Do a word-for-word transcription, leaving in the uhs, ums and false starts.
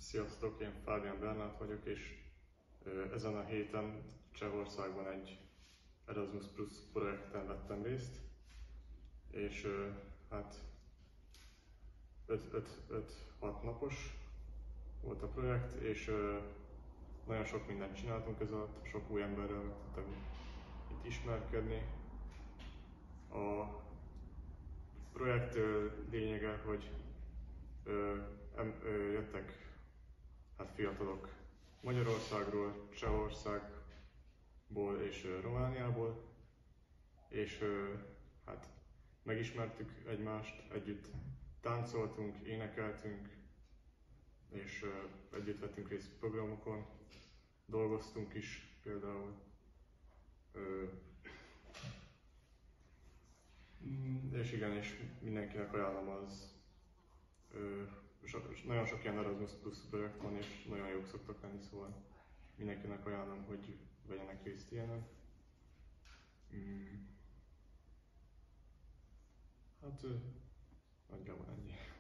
Sziasztok, én Fábián Bernát vagyok, és ezen a héten Csehországban egy Erasmus Plus projekten vettem részt, és hát öt-hat napos volt a projekt, és nagyon sok mindent csináltunk ez alatt, sok új emberrel meg tudtam itt ismerkedni. A projekt lényege, hogy jöttek hát fiatalok Magyarországról, Csehországból és Romániából, és hát megismertük egymást, együtt táncoltunk, énekeltünk, és együtt vettünk részt programokon, dolgoztunk is például. És igen, és mindenkinek ajánlom az, nagyon sok ilyen Erasmus Plus projekt van, és nagyon jók szoktak lenni, szóval mindenkinek ajánlom, hogy vegyenek részt ilyenen. Hát nagyjából ennyi.